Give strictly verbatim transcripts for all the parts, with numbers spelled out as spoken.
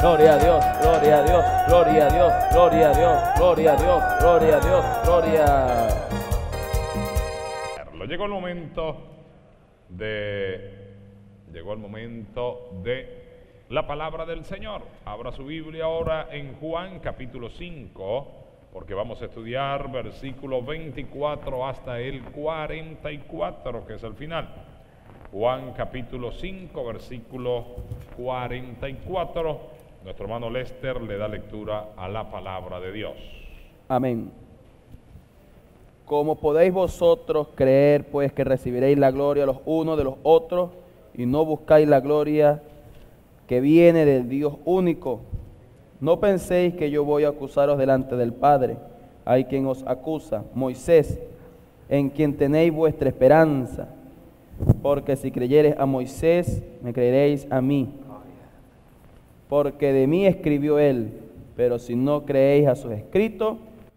gloria a Dios, gloria a Dios, gloria a Dios, gloria a Dios, gloria a Dios, gloria a Dios, gloria. Llegó el momento de, llegó el momento de la palabra del Señor. Abra su Biblia ahora en Juan capítulo cinco, porque vamos a estudiar versículo veinticuatro hasta el cuarenta y cuatro, que es el final. Juan capítulo cinco, versículo cuarenta y cuatro. Nuestro hermano Lester le da lectura a la palabra de Dios. Amén. Como podéis vosotros creer, pues, que recibiréis la gloria los unos de los otros, y no buscáis la gloria que viene del Dios único. No penséis que yo voy a acusaros delante del Padre. Hay quien os acusa, Moisés, en quien tenéis vuestra esperanza. Porque si creyereis a Moisés, me creeréis a mí, porque de mí escribió él. Pero si no creéis a sus escritos,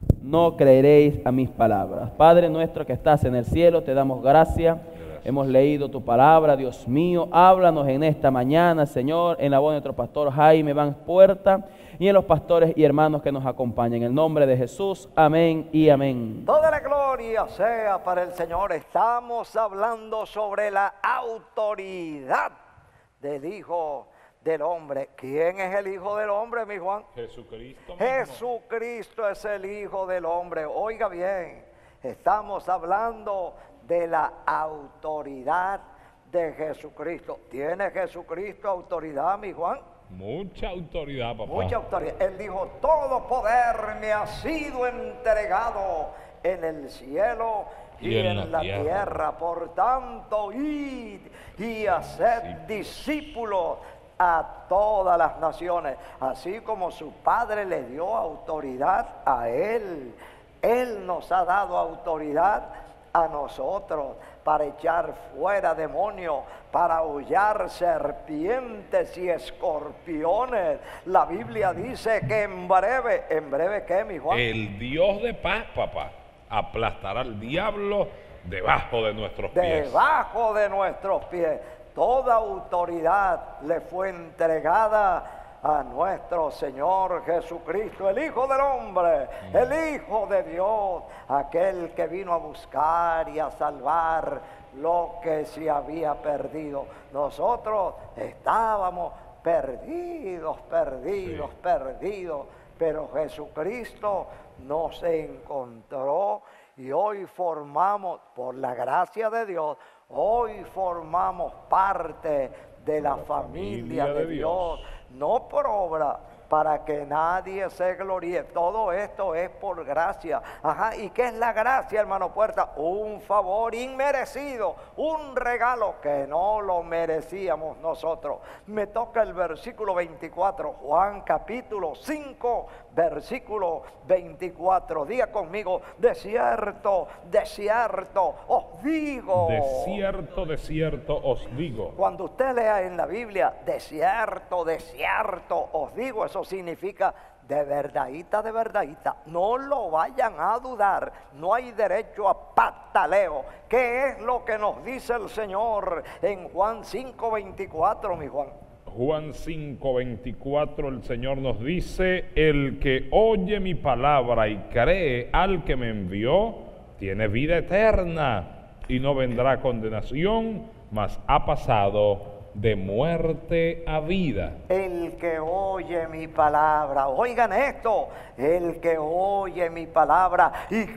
no creeréis a mis palabras. Padre nuestro que estás en el cielo, te damos gracias. Hemos leído tu palabra, Dios mío. Háblanos en esta mañana, Señor, en la voz de nuestro pastor Jaime Van Puerta y en los pastores y hermanos que nos acompañan. En el nombre de Jesús, amén y amén. Toda la gloria sea para el Señor. Estamos hablando sobre la autoridad del Hijo del Hombre. ¿Quién es el Hijo del Hombre, mi Juan? Jesucristo mismo. Jesucristo es el Hijo del Hombre. Oiga bien, estamos hablando de la autoridad de Jesucristo. ¿Tiene Jesucristo autoridad, mi Juan? Mucha autoridad, papá. Mucha autoridad. Él dijo, todo poder me ha sido entregado en el cielo y, y en, en la, la tierra. tierra. Por tanto, id y haced discípulos a todas las naciones, así como su Padre le dio autoridad a él. Él nos ha dado autoridad a nosotros para echar fuera demonios, para hollar serpientes y escorpiones. La Biblia dice que en breve, ¿en breve qué, mi Juan? El Dios de paz, papá, aplastará al diablo debajo de nuestros pies. Debajo de nuestros pies. Toda autoridad le fue entregada a nuestro Señor Jesucristo, el Hijo del Hombre, mm. el Hijo de Dios, aquel que vino a buscar y a salvar lo que se había perdido. Nosotros estábamos perdidos, perdidos, sí. perdidos, pero Jesucristo nos encontró y hoy formamos, por la gracia de Dios, hoy formamos parte de la, la familia, familia de, de Dios. Dios. No por obra, para que nadie se gloríe. Todo esto es por gracia. Ajá, ¿y qué es la gracia, hermano Puerta? Un favor inmerecido, un regalo que no lo merecíamos nosotros. Me toca el versículo veinticuatro, Juan capítulo cinco, versículo veinticuatro. Diga conmigo, de cierto, de cierto os digo. De cierto, de cierto os digo. Cuando usted lea en la Biblia, de cierto, de cierto os digo, eso significa de verdadita, de verdadita. No lo vayan a dudar, no hay derecho a pataleo. ¿Qué es lo que nos dice el Señor en Juan cinco veinticuatro, mi Juan? Juan cinco veinticuatro, el Señor nos dice, el que oye mi palabra y cree al que me envió, tiene vida eterna y no vendrá condenación, mas ha pasado de muerte a vida. El que oye mi palabra, oigan esto, el que oye mi palabra y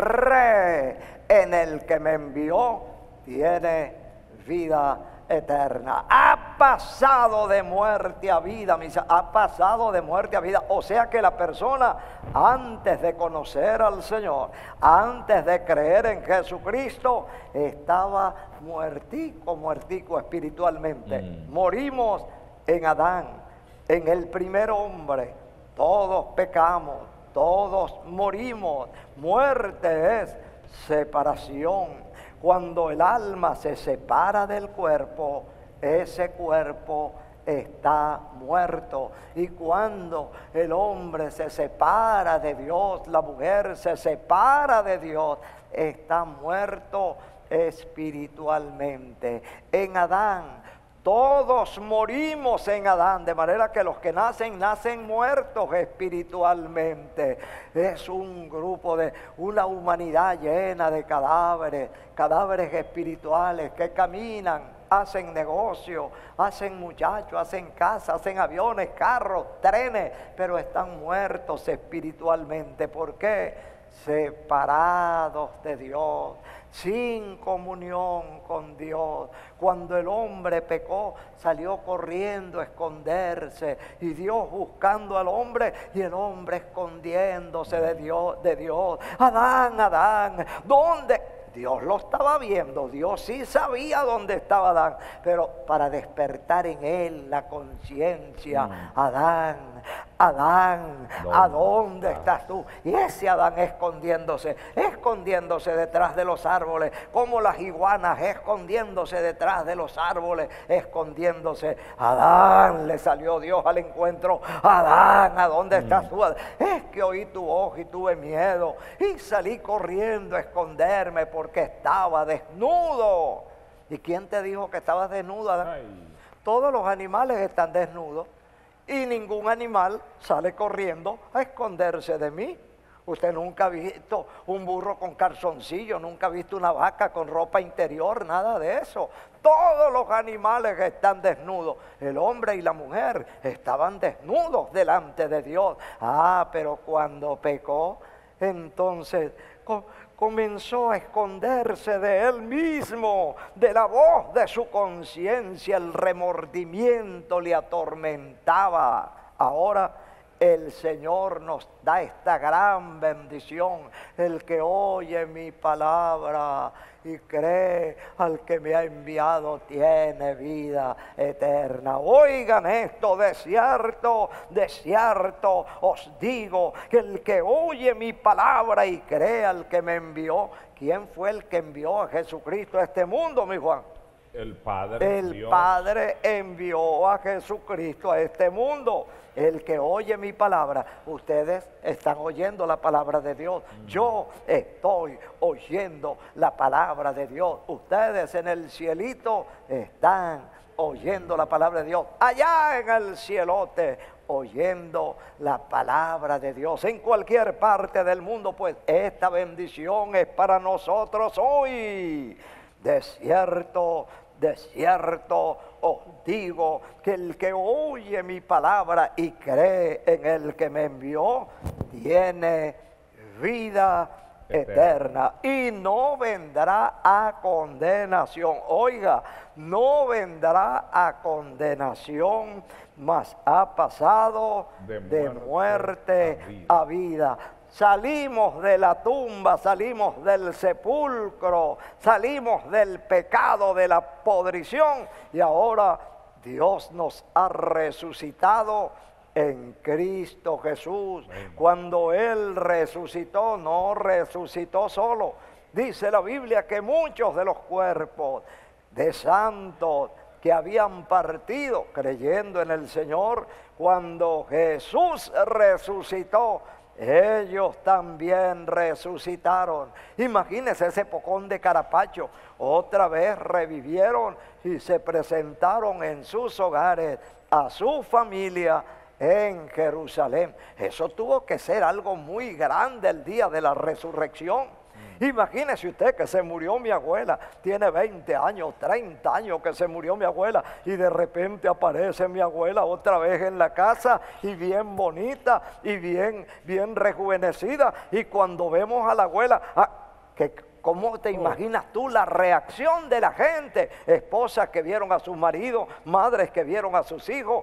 cree en el que me envió, tiene vida eterna. Ha pasado de muerte a vida, mis, ha pasado de muerte a vida. O sea que la persona, antes de conocer al Señor, antes de creer en Jesucristo, estaba muertico, muertico espiritualmente. Mm. Morimos en Adán, en el primer hombre. Todos pecamos, todos morimos. Muerte es separación. Cuando el alma se separa del cuerpo, ese cuerpo está muerto. Y cuando el hombre se separa de Dios, la mujer se separa de Dios, está muerto espiritualmente. En Adán Todos morimos en Adán, de manera que los que nacen, nacen muertos espiritualmente. Es un grupo de una humanidad llena de cadáveres, cadáveres espirituales que caminan, hacen negocio, hacen muchachos, hacen casas, hacen aviones, carros, trenes, pero están muertos espiritualmente. ¿Por qué? Separados de Dios, sin comunión con Dios. Cuando el hombre pecó, salió corriendo a esconderse, y Dios buscando al hombre, y el hombre escondiéndose de Dios, de Dios. Adán, Adán, ¿dónde? Dios lo estaba viendo, Dios sí sabía dónde estaba Adán, pero para despertar en él la conciencia, mm. Adán, Adán, ¿a dónde estás tú? Y ese Adán escondiéndose, escondiéndose detrás de los árboles, como las iguanas, escondiéndose detrás de los árboles, escondiéndose. Adán, le salió Dios al encuentro. Adán, ¿a dónde mm. estás tú? Es que oí tu voz y tuve miedo, y salí corriendo a esconderme porque estaba desnudo. ¿Y quién te dijo que estabas desnudo, Adán? Ay. Todos los animales están desnudos, y ningún animal sale corriendo a esconderse de mí. Usted nunca ha visto un burro con calzoncillo, nunca ha visto una vaca con ropa interior, nada de eso. Todos los animales están desnudos. El hombre y la mujer estaban desnudos delante de Dios. Ah, pero cuando pecó, entonces co- comenzó a esconderse de él mismo, de la voz de su conciencia. El remordimiento le atormentaba. Ahora el Señor nos da esta gran bendición. El que oye mi palabra y cree al que me ha enviado tiene vida eterna. Oigan esto, de cierto, de cierto os digo que el que oye mi palabra y cree al que me envió. ¿Quién fue el que envió a Jesucristo a este mundo, mi Juan? El Padre. El Dios. Padre envió a Jesucristo a este mundo. El que oye mi palabra, ustedes están oyendo la palabra de Dios. Mm. Yo estoy oyendo la palabra de Dios. Ustedes en el cielito están oyendo la palabra de Dios. Allá en el cielote, oyendo la palabra de Dios. En cualquier parte del mundo, pues esta bendición es para nosotros hoy. De cierto, de cierto os digo que el que oye mi palabra y cree en el que me envió, tiene vida eterna, y no vendrá a condenación. Oiga, no vendrá a condenación, mas ha pasado de muerte, de muerte a vida. A vida. Salimos de la tumba, salimos del sepulcro, salimos del pecado, de la podrición, y ahora Dios nos ha resucitado en Cristo Jesús. Amén. Cuando Él resucitó, no resucitó solo. Dice la Biblia que muchos de los cuerpos de santos que habían partido creyendo en el Señor, cuando Jesús resucitó, ellos también resucitaron. Imagínense ese pocón de Carapacho. Otra vez revivieron y se presentaron en sus hogares a su familia en Jerusalén. Eso tuvo que ser algo muy grande el día de la resurrección. Imagínese usted que se murió mi abuela, tiene veinte años, treinta años que se murió mi abuela, y de repente aparece mi abuela otra vez en la casa, y bien bonita, y bien, bien rejuvenecida, y cuando vemos a la abuela, ah, que, ¿cómo te imaginas tú la reacción de la gente? Esposas que vieron a sus maridos, madres que vieron a sus hijos,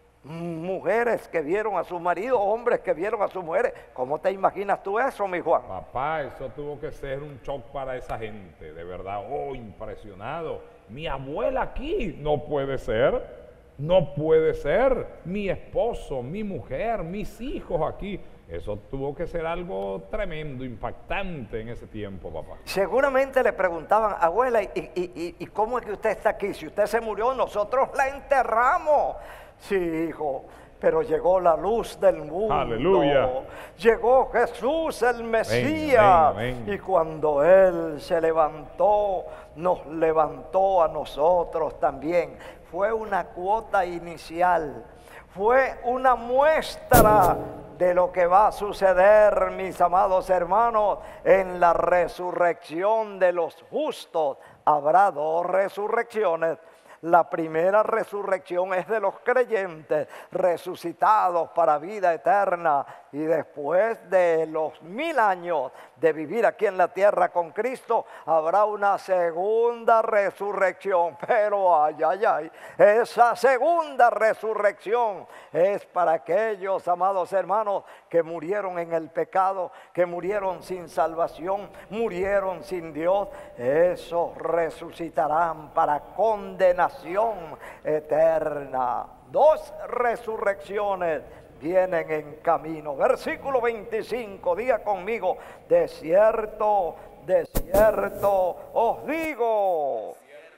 mujeres que vieron a su marido, hombres que vieron a sus mujeres. ¿Cómo te imaginas tú eso, mi Juan? Papá, eso tuvo que ser un shock para esa gente, de verdad. Oh, impresionado. Mi abuela aquí, no puede ser, no puede ser. Mi esposo, mi mujer, mis hijos aquí. Eso tuvo que ser algo tremendo, impactante en ese tiempo, papá. Seguramente le preguntaban, abuela, ¿y, y, y, y cómo es que usted está aquí? Si usted se murió, nosotros la enterramos. Sí, hijo, pero llegó la luz del mundo. Aleluya. Llegó Jesús el Mesías. Amén, amén. Y cuando Él se levantó, nos levantó a nosotros también. fue una cuota inicial, fue una muestra de lo que va a suceder, mis amados hermanos, en la resurrección de los justos. Habrá dos resurrecciones. La primera resurrección es de los creyentes resucitados para vida eterna, y después de los mil años de vivir aquí en la tierra con Cristo, habrá una segunda resurrección. Pero ay, ay, ay, esa segunda resurrección es para aquellos, amados hermanos, que murieron en el pecado, que murieron sin salvación, murieron sin Dios. Esos resucitarán para condenación eterna. Dos resurrecciones vienen en camino. Versículo veinticinco, diga conmigo: de cierto, de cierto os digo.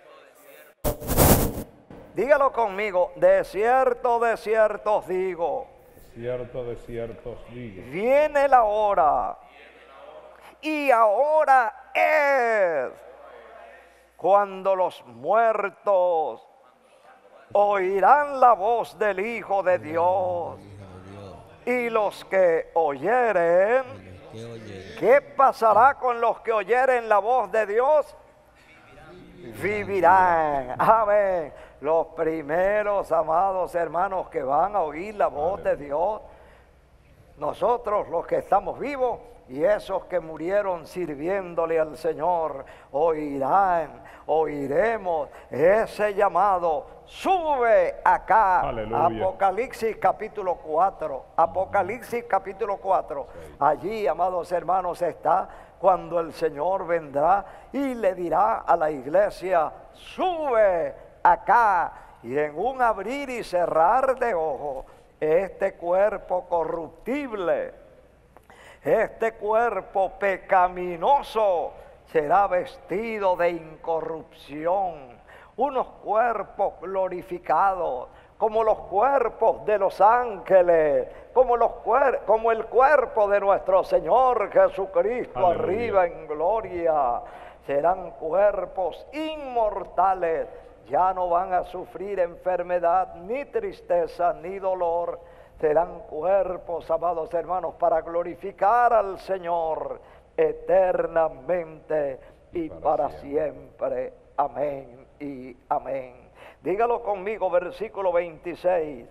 Dígalo conmigo: de cierto, de cierto os digo. Cierto, de cierto os digo. Viene la hora, y ahora es, cuando los muertos oirán la voz del Hijo de Dios. Y los que oyeren, ¿qué pasará con los que oyeren la voz de Dios? Vivirán. Amén. Los primeros, amados hermanos, que van a oír la voz de Dios, nosotros los que estamos vivos y esos que murieron sirviéndole al Señor, oirán, oiremos ese llamado: sube acá. Aleluya. Apocalipsis capítulo cuatro. Apocalipsis capítulo cuatro. Allí, amados hermanos, está cuando el Señor vendrá y le dirá a la iglesia: sube acá. Y en un abrir y cerrar de ojos, este cuerpo corruptible, este cuerpo pecaminoso, será vestido de incorrupción. Unos cuerpos glorificados, como los cuerpos de los ángeles, como, los cuer como el cuerpo de nuestro Señor Jesucristo. Aleluya. Arriba en gloria. Serán cuerpos inmortales. Ya no van a sufrir enfermedad, ni tristeza, ni dolor. Serán cuerpos, amados hermanos, para glorificar al Señor eternamente y, y para, para siempre. siempre. Amén y amén. Dígalo conmigo, versículo veintiséis.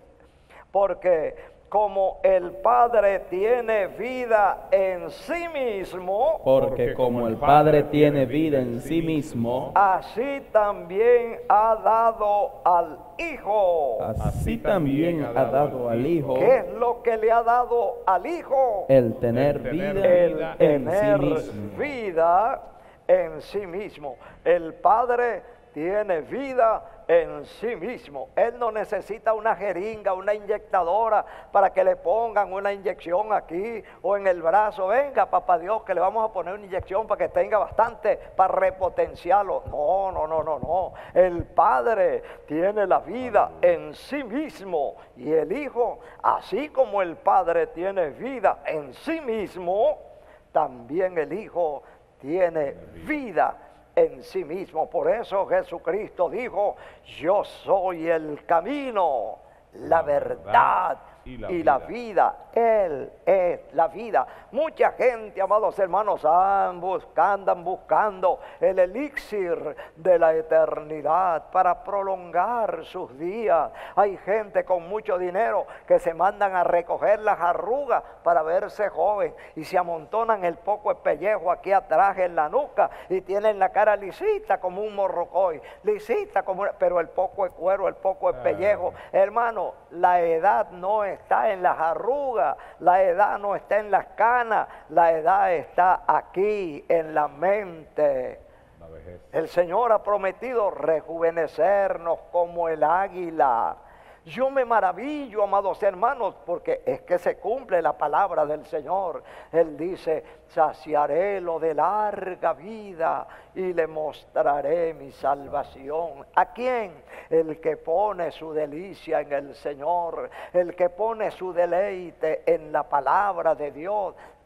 Porque como el Padre tiene vida en sí mismo, porque como el Padre tiene vida en sí mismo, así también ha dado al Hijo. Así también ha dado al Hijo. ¿Qué es lo que le ha dado al Hijo? El tener vida El en tener sí mismo. vida en sí mismo. El Padre tiene vida en sí mismo. Él no necesita una jeringa, una inyectadora para que le pongan una inyección aquí o en el brazo. Venga, papá Dios, que le vamos a poner una inyección para que tenga bastante para repotenciarlo. No, no, no, no, no. El Padre tiene la vida en sí mismo, y el Hijo, así como el Padre tiene vida en sí mismo, también el Hijo tiene vida en sí mismo. Por eso Jesucristo dijo: yo soy el camino, la, la verdad y la, y la vida. Él es la vida. Mucha gente, amados hermanos, andan buscando, andan buscando el elixir de la eternidad para prolongar sus días. Hay gente con mucho dinero que se mandan a recoger las arrugas para verse joven, y se amontonan el poco de pellejo aquí atrás en la nuca y tienen la cara lisita como un morrocoy, lisita como una, pero el poco de cuero, el poco de pellejo. Hermano, la edad no está en las arrugas, la edad no está en las canas, la edad está aquí en la mente. La vejez. El Señor ha prometido rejuvenecernos como el águila. Yo me maravillo, amados hermanos, porque es que se cumple la palabra del Señor. Él dice: saciaré lo de larga vida y le mostraré mi salvación. ¿A quién? El que pone su delicia en el Señor, el que pone su deleite en la palabra de Dios.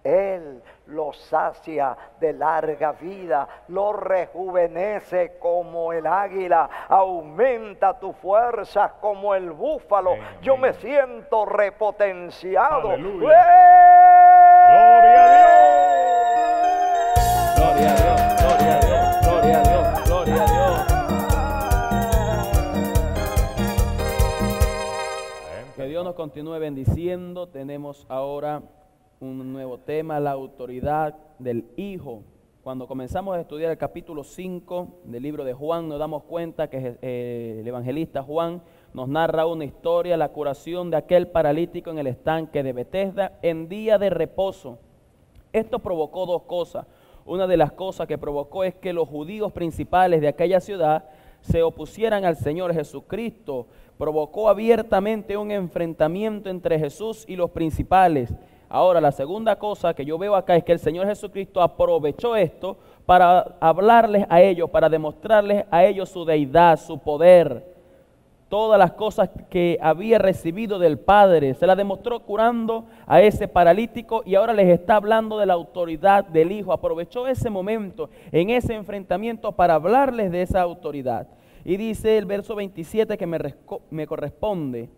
Él los sacia de larga vida, los rejuvenece como el águila, aumenta tu fuerza como el búfalo. Amén. Yo me siento repotenciado. Aleluya. ¡Eh! Gloria a Dios. Gloria a Dios, gloria a Dios, gloria a Dios, gloria a Dios. Que Dios nos continúe bendiciendo. Tenemos ahora un nuevo tema, la autoridad del Hijo. Cuando comenzamos a estudiar el capítulo cinco del libro de Juan, nos damos cuenta que eh, el evangelista Juan nos narra una historia, la curación de aquel paralítico en el estanque de Betesda en día de reposo. Esto provocó dos cosas. Una de las cosas que provocó es que los judíos principales de aquella ciudad se opusieran al Señor Jesucristo. Provocó abiertamente un enfrentamiento entre Jesús y los principales. Ahora, la segunda cosa que yo veo acá es que el Señor Jesucristo aprovechó esto para hablarles a ellos, para demostrarles a ellos su deidad, su poder. Todas las cosas que había recibido del Padre, se las demostró curando a ese paralítico y ahora les está hablando de la autoridad del Hijo. Aprovechó ese momento en ese enfrentamiento para hablarles de esa autoridad. Y dice el verso veintisiete que me, me corresponde.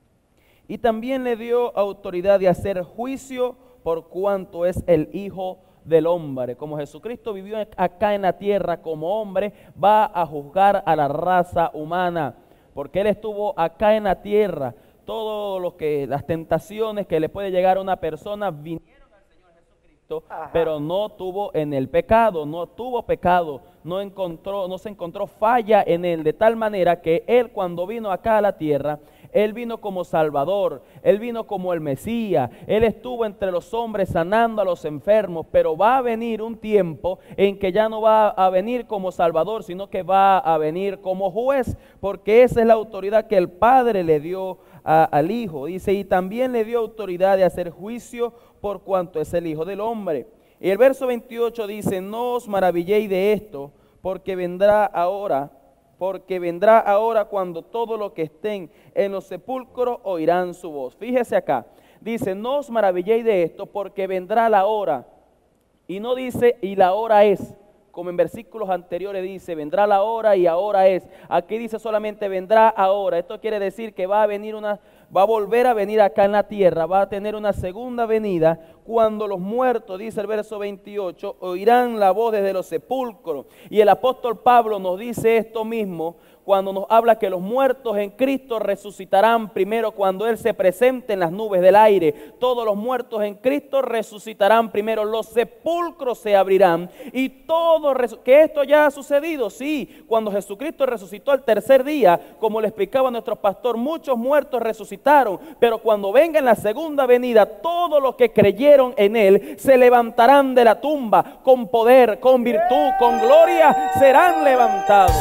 Y también le dio autoridad de hacer juicio por cuanto es el Hijo del Hombre. Como Jesucristo vivió acá en la tierra como hombre, va a juzgar a la raza humana. Porque Él estuvo acá en la tierra. Todo lo que, las tentaciones que le puede llegar a una persona vinieron al Señor Jesucristo, Ajá. pero no tuvo en el pecado, no tuvo pecado, no encontró, no se encontró falla en Él, de tal manera que Él cuando vino acá a la tierra, Él vino como Salvador, Él vino como el Mesías, Él estuvo entre los hombres sanando a los enfermos, pero va a venir un tiempo en que ya no va a venir como Salvador, sino que va a venir como juez, porque esa es la autoridad que el Padre le dio a, al Hijo. Dice, y también le dio autoridad de hacer juicio por cuanto es el Hijo del Hombre. Y el verso veintiocho dice, no os maravilléis de esto, porque vendrá ahora... porque vendrá ahora cuando todos los que estén en los sepulcros oirán su voz. Fíjese acá, dice, no os maravilléis de esto, porque vendrá la hora. Y no dice, y la hora es, como en versículos anteriores dice, vendrá la hora y ahora es. Aquí dice solamente vendrá ahora. Esto quiere decir que va a venir una, va a volver a venir acá en la tierra, va a tener una segunda venida, cuando los muertos, dice el verso veintiocho, oirán la voz desde los sepulcros. Y el apóstol Pablo nos dice esto mismo cuando nos habla que los muertos en Cristo resucitarán primero cuando Él se presente en las nubes del aire. Todos los muertos en Cristo resucitarán primero, los sepulcros se abrirán y todo, que esto ya ha sucedido, sí, cuando Jesucristo resucitó el tercer día, como le explicaba nuestro pastor, muchos muertos resucitaron, pero cuando venga en la segunda venida, todos los que creyeron en Él se levantarán de la tumba con poder, con virtud, con gloria, serán levantados.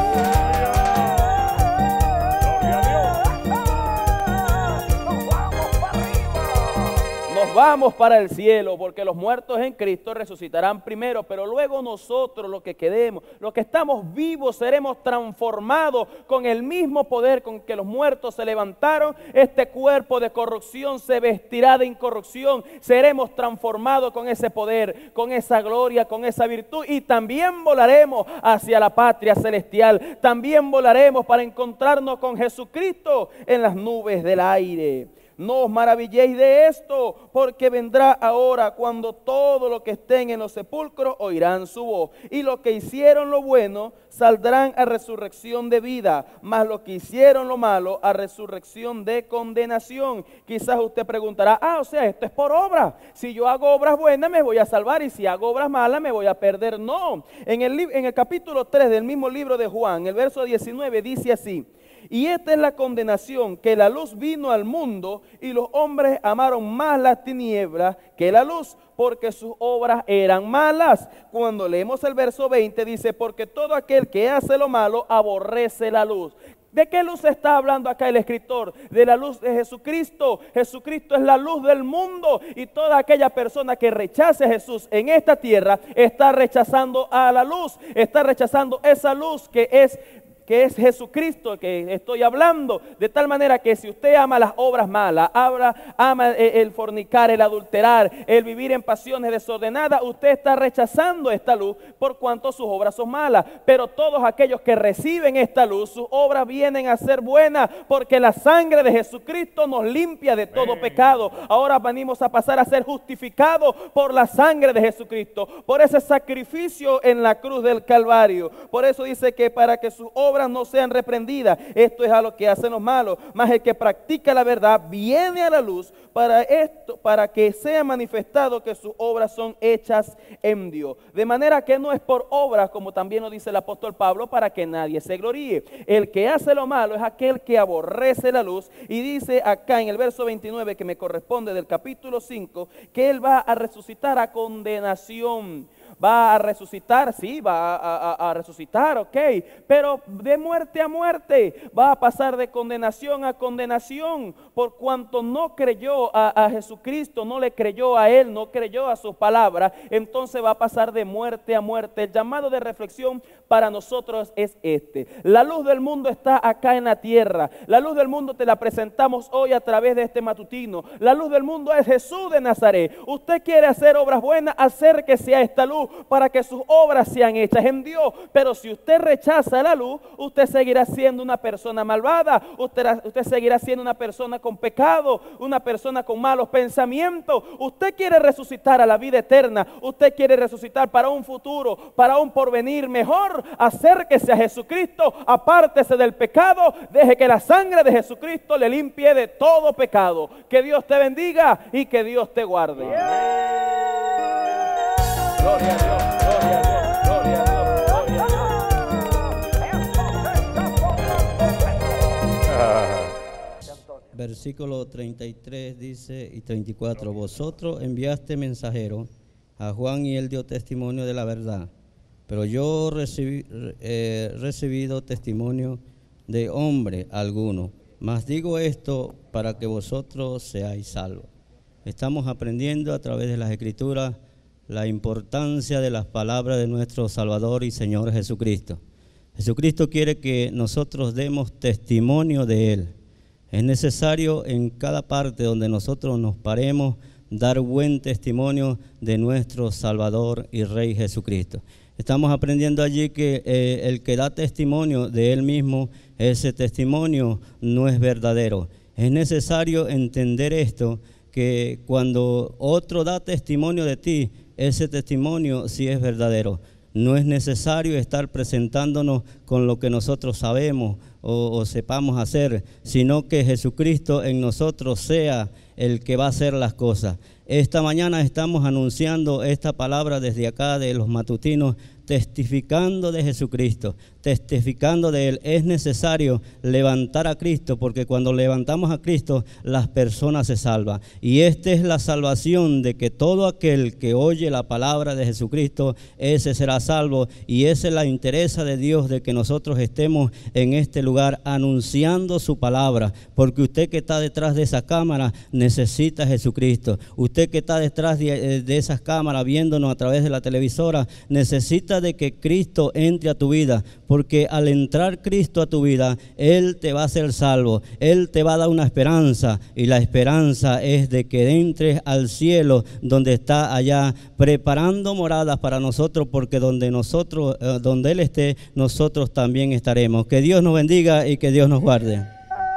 Vamos para el cielo, porque los muertos en Cristo resucitarán primero, pero luego nosotros, los que quedemos, los que estamos vivos, seremos transformados con el mismo poder con que los muertos se levantaron. Este cuerpo de corrupción se vestirá de incorrupción, seremos transformados con ese poder, con esa gloria, con esa virtud, y también volaremos hacia la patria celestial, también volaremos para encontrarnos con Jesucristo en las nubes del aire. No os maravilléis de esto, porque vendrá ahora cuando todos los que estén en los sepulcros oirán su voz. Y los que hicieron lo bueno saldrán a resurrección de vida, mas los que hicieron lo malo a resurrección de condenación. Quizás usted preguntará, ah, o sea, esto es por obra. Si yo hago obras buenas me voy a salvar y si hago obras malas me voy a perder. No, en el, en el capítulo tres del mismo libro de Juan, el verso diecinueve dice así. Y esta es la condenación, que la luz vino al mundo y los hombres amaron más las tinieblas que la luz, porque sus obras eran malas. Cuando leemos el verso veinte dice, porque todo aquel que hace lo malo aborrece la luz. ¿De qué luz está hablando acá el escritor? De la luz de Jesucristo. Jesucristo es la luz del mundo y toda aquella persona que rechace a Jesús en esta tierra está rechazando a la luz, está rechazando esa luz que es que es Jesucristo que estoy hablando, de tal manera que si usted ama las obras malas, ama, ama el fornicar, el adulterar, el vivir en pasiones desordenadas, usted está rechazando esta luz por cuanto sus obras son malas. Pero todos aquellos que reciben esta luz, sus obras vienen a ser buenas, porque la sangre de Jesucristo nos limpia de todo pecado. Ahora venimos a pasar a ser justificados por la sangre de Jesucristo, por ese sacrificio en la cruz del Calvario. Por eso dice que para que sus obras no sean reprendidas, esto es a lo que hacen los malos, mas el que practica la verdad viene a la luz para esto, para que sea manifestado que sus obras son hechas en Dios. De manera que no es por obras, como también lo dice el apóstol Pablo, para que nadie se gloríe. El que hace lo malo es aquel que aborrece la luz, y dice acá en el verso veintinueve, que me corresponde del capítulo cinco, que él va a resucitar a condenación. Va a resucitar, sí, va a, a, a resucitar, ok, pero de muerte a muerte, va a pasar de condenación a condenación, por cuanto no creyó a, a Jesucristo, no le creyó a Él, no creyó a sus palabras, entonces va a pasar de muerte a muerte. El llamado de reflexión para nosotros es este: la luz del mundo está acá en la tierra, la luz del mundo te la presentamos hoy a través de este matutino. La luz del mundo es Jesús de Nazaret. Usted quiere hacer obras buenas, acérquese a esta luz para que sus obras sean hechas en Dios. Pero si usted rechaza la luz, usted seguirá siendo una persona malvada, usted, usted seguirá siendo una persona con pecado, una persona con malos pensamientos. Usted quiere resucitar a la vida eterna, usted quiere resucitar para un futuro, para un porvenir mejor. Acérquese a Jesucristo, apártese del pecado, deje que la sangre de Jesucristo le limpie de todo pecado. Que Dios te bendiga y que Dios te guarde. Gloria a Dios, gloria a Dios, gloria a Dios, gloria a Dios. Versículo treinta y tres dice y treinta y cuatro: vosotros enviaste mensajero a Juan y él dio testimonio de la verdad, pero yo recibí, he eh, recibido testimonio de hombre alguno, mas digo esto para que vosotros seáis salvos. Estamos aprendiendo a través de las Escrituras la importancia de las palabras de nuestro Salvador y Señor Jesucristo. Jesucristo quiere que nosotros demos testimonio de Él. Es necesario en cada parte donde nosotros nos paremos dar buen testimonio de nuestro Salvador y Rey Jesucristo. Estamos aprendiendo allí que eh, el que da testimonio de Él mismo, ese testimonio no es verdadero. Es necesario entender esto, que cuando otro da testimonio de ti, ese testimonio sí es verdadero. No es necesario estar presentándonos con lo que nosotros sabemos o, o sepamos hacer, sino que Jesucristo en nosotros sea el que va a hacer las cosas. Esta mañana estamos anunciando esta palabra desde acá de los matutinos, testificando de Jesucristo, testificando de Él. Es necesario levantar a Cristo, porque cuando levantamos a Cristo, las personas se salvan. Y esta es la salvación, de que todo aquel que oye la palabra de Jesucristo, ese será salvo. Y esa es la interesa de Dios, de que nosotros estemos en este lugar anunciando su palabra, porque usted que está detrás de esa cámara necesita a Jesucristo. Usted que está detrás de, de esas cámaras viéndonos a través de la televisora, necesita de que Cristo entre a tu vida, porque al entrar Cristo a tu vida, Él te va a hacer salvo, Él te va a dar una esperanza, y la esperanza es de que entres al cielo, donde está allá preparando moradas para nosotros, porque donde nosotros, eh, donde Él esté, nosotros también estaremos. Que Dios nos bendiga y que Dios nos guarde.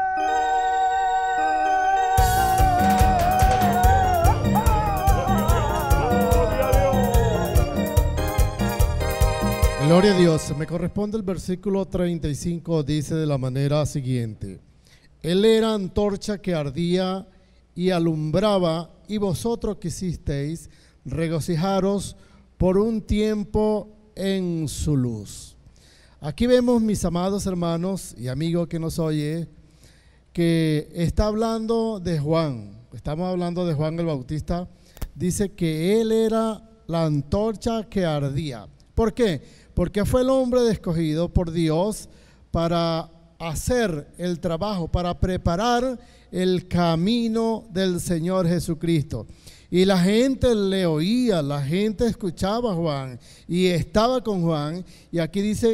Gloria a Dios. Me corresponde el versículo treinta y cinco, dice de la manera siguiente: Él era antorcha que ardía y alumbraba, y vosotros quisisteis regocijaros por un tiempo en su luz. Aquí vemos, mis amados hermanos y amigos que nos oye, que está hablando de Juan. Estamos hablando de Juan el Bautista. Dice que él era la antorcha que ardía. ¿Por qué? Porque fue el hombre escogido por Dios para hacer el trabajo, para preparar el camino del Señor Jesucristo. Y la gente le oía, la gente escuchaba a Juan y estaba con Juan. Y aquí dice,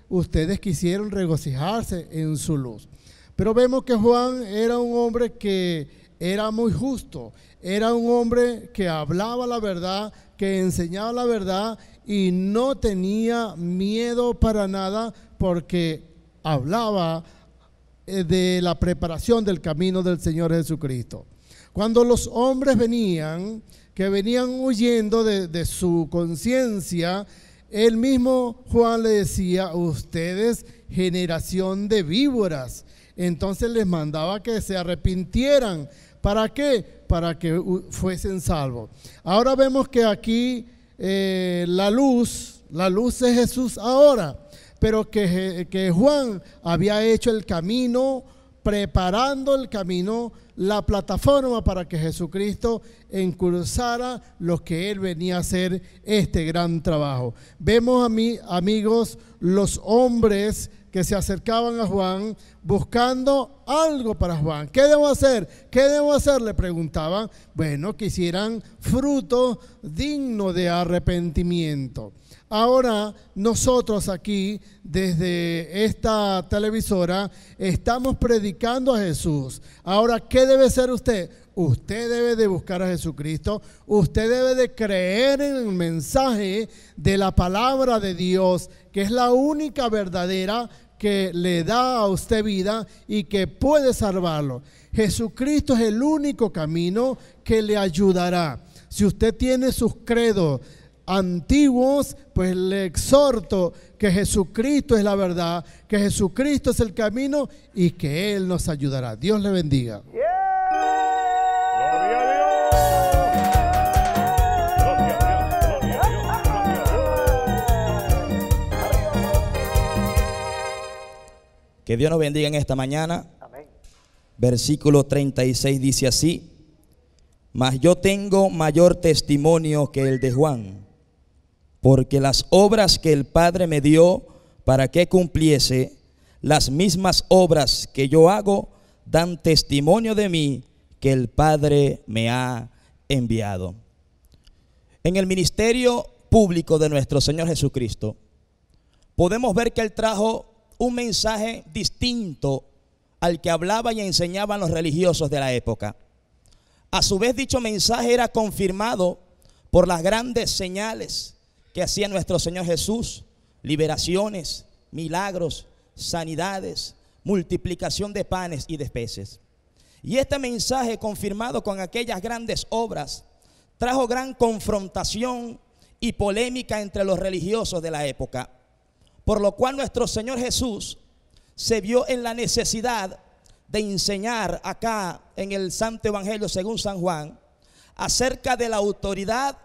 ustedes quisieron regocijarse en su luz. Pero vemos que Juan era un hombre que era muy justo, era un hombre que hablaba la verdad, que enseñaba la verdad y no tenía miedo para nada, porque hablaba de la preparación del camino del Señor Jesucristo. Cuando los hombres venían, que venían huyendo de, de su conciencia, el mismo Juan le decía: ustedes, generación de víboras. Entonces les mandaba que se arrepintieran. ¿Para qué? Para que fuesen salvos. Ahora vemos que aquí eh, la luz, la luz es Jesús ahora, pero que, que Juan había hecho el camino, preparando el camino, la plataforma para que Jesucristo encursara lo que él venía a hacer, este gran trabajo. Vemos a mí, amigos, los hombres que se acercaban a Juan buscando algo para Juan. ¿Qué debo hacer? ¿Qué debo hacer? Le preguntaban. Bueno, que hicieran fruto digno de arrepentimiento. Ahora nosotros aquí, desde esta televisora, estamos predicando a Jesús. Ahora, ¿qué debe ser usted? Usted debe de buscar a Jesucristo. Usted debe de creer en el mensaje de la palabra de Dios, que es la única verdadera que le da a usted vida y que puede salvarlo. Jesucristo es el único camino que le ayudará. Si usted tiene sus credos antiguos, pues le exhorto que Jesucristo es la verdad, que Jesucristo es el camino y que Él nos ayudará. Dios le bendiga. Gloria a Dios. Gloria a Dios, gloria a Dios, gloria a Dios. Que Dios nos bendiga en esta mañana. Amén. Versículo treinta y seis dice así: mas yo tengo mayor testimonio que el de Juan, porque las obras que el Padre me dio para que cumpliese, las mismas obras que yo hago, dan testimonio de mí que el Padre me ha enviado. En el ministerio público de nuestro Señor Jesucristo, podemos ver que Él trajo un mensaje distinto al que hablaban y enseñaban los religiosos de la época. A su vez, dicho mensaje era confirmado por las grandes señales que hacía nuestro Señor Jesús: liberaciones, milagros, sanidades, multiplicación de panes y de peces. Y este mensaje, confirmado con aquellas grandes obras, trajo gran confrontación y polémica entre los religiosos de la época, por lo cual nuestro Señor Jesús se vio en la necesidad de enseñar acá en el Santo Evangelio según San Juan acerca de la autoridad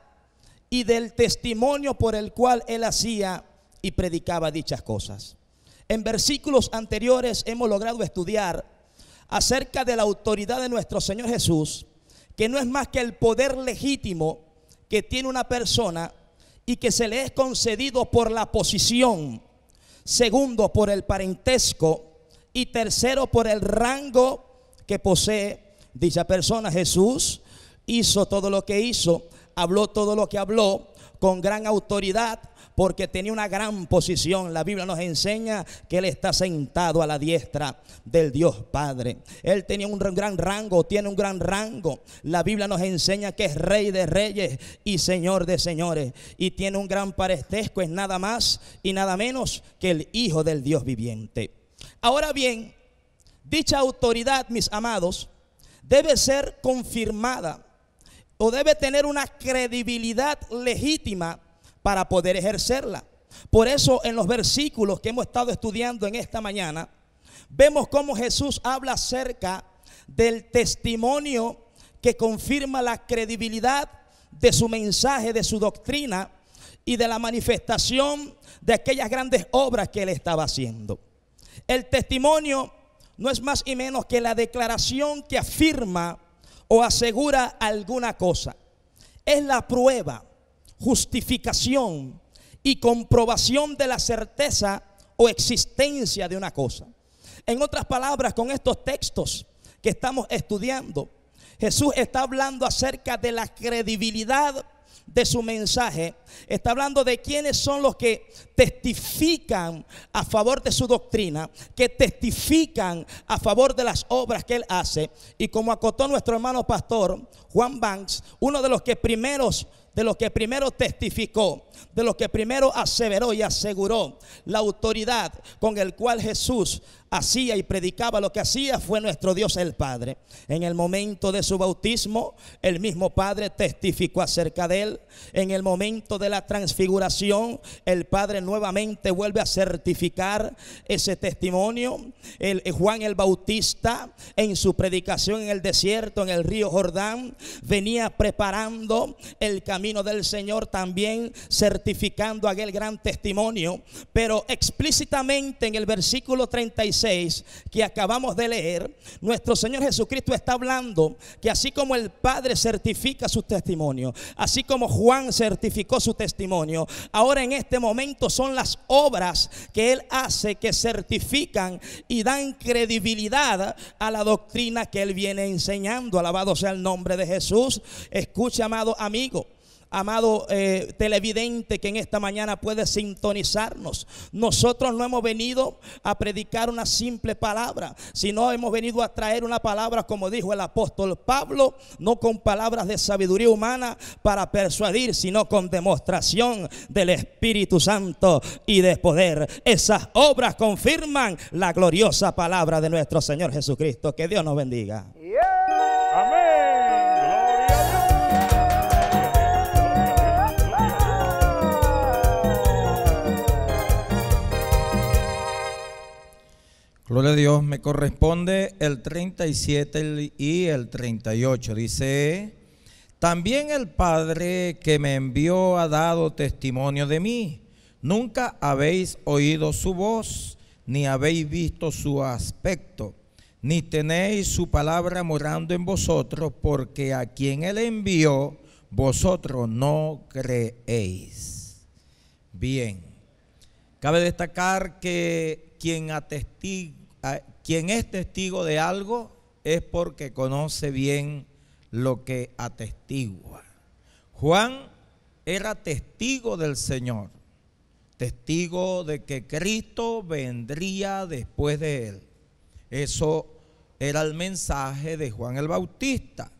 y del testimonio por el cual Él hacía y predicaba dichas cosas. En versículos anteriores hemos logrado estudiar acerca de la autoridad de nuestro Señor Jesús, que no es más que el poder legítimo que tiene una persona y que se le es concedido por la posición, segundo por el parentesco y tercero por el rango que posee dicha persona. Jesús hizo todo lo que hizo, habló todo lo que habló con gran autoridad, porque tenía una gran posición. La Biblia nos enseña que Él está sentado a la diestra del Dios Padre. Él tenía un gran rango, tiene un gran rango. La Biblia nos enseña que es Rey de reyes y Señor de señores, y tiene un gran parentesco, es nada más y nada menos que el Hijo del Dios viviente. Ahora bien, dicha autoridad, mis amados, debe ser confirmada o debe tener una credibilidad legítima para poder ejercerla. Por eso en los versículos que hemos estado estudiando en esta mañana, vemos cómo Jesús habla acerca del testimonio que confirma la credibilidad de su mensaje, de su doctrina y de la manifestación de aquellas grandes obras que Él estaba haciendo. El testimonio no es más y menos que la declaración que afirma o asegura alguna cosa. Es la prueba, justificación y comprobación de la certeza o existencia de una cosa. En otras palabras, con estos textos que estamos estudiando, Jesús está hablando acerca de la credibilidad de su mensaje, está hablando de quiénes son los que testifican a favor de su doctrina, que testifican a favor de las obras que él hace. Y como acotó nuestro hermano pastor Juan Banks, uno de los que primeros de los que primero testificó, de los que primero aseveró y aseguró la autoridad con el cual Jesús hacía y predicaba lo que hacía, fue nuestro Dios el Padre. En el momento de su bautismo, el mismo Padre testificó acerca de él. En el momento de la transfiguración, el Padre nuevamente vuelve a certificar ese testimonio. El, Juan el Bautista, en su predicación en el desierto, en el río Jordán, venía preparando el camino del Señor, también certificando aquel gran testimonio. Pero explícitamente en el versículo treinta y seis que acabamos de leer, nuestro Señor Jesucristo está hablando que así como el Padre certifica su testimonio, así como Juan certificó su testimonio, ahora en este momento son las obras que él hace que certifican y dan credibilidad a la doctrina que él viene enseñando. Alabado sea el nombre de Jesús. Escucha, amado amigo, amado eh, televidente que en esta mañana puede sintonizarnos. Nosotros no hemos venido a predicar una simple palabra, sino hemos venido a traer una palabra, como dijo el apóstol Pablo, no con palabras de sabiduría humana para persuadir, sino con demostración del Espíritu Santo y de poder. Esas obras confirman la gloriosa palabra de nuestro Señor Jesucristo. Que Dios nos bendiga. Amén. Gloria a Dios. Me corresponde el treinta y siete y el treinta y ocho. Dice: también el Padre que me envió ha dado testimonio de mí. Nunca habéis oído su voz, ni habéis visto su aspecto, ni tenéis su palabra morando en vosotros, porque a quien él envió, vosotros no creéis. Bien, cabe destacar que quien atestiga, quien es testigo de algo es porque conoce bien lo que atestigua. Juan era testigo del Señor, testigo de que Cristo vendría después de él. Eso era el mensaje de Juan el Bautista.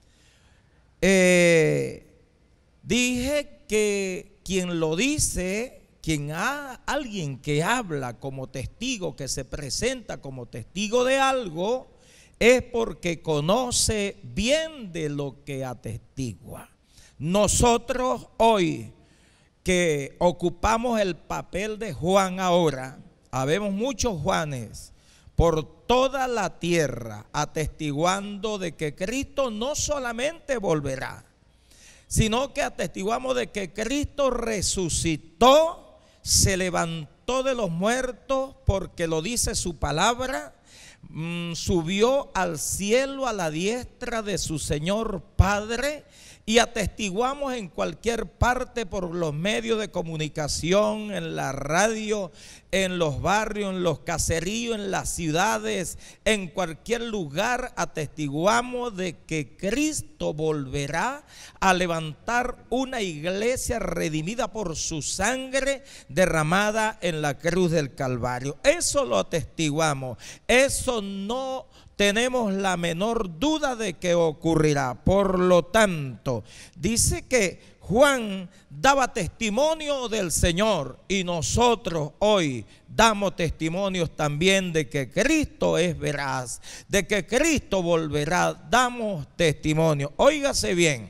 Eh, dije que quien lo dice, quien ha, alguien que habla como testigo, que se presenta como testigo de algo, es porque conoce bien de lo que atestigua. Nosotros hoy que ocupamos el papel de Juan ahora, habemos muchos Juanes por toda la tierra atestiguando de que Cristo no solamente volverá, sino que atestiguamos de que Cristo resucitó, se levantó de los muertos, porque lo dice su palabra, mmm, subió al cielo a la diestra de su Señor Padre, y atestiguamos en cualquier parte por los medios de comunicación, en la radio, en los barrios, en los caseríos, en las ciudades, en cualquier lugar, atestiguamos de que Cristo volverá a levantar una iglesia redimida por su sangre derramada en la cruz del Calvario. Eso lo atestiguamos, eso no tenemos la menor duda de que ocurrirá. Por lo tanto, dice que Juan daba testimonio del Señor, y nosotros hoy damos testimonios también de que Cristo es veraz, de que Cristo volverá. Damos testimonio. Óigase bien,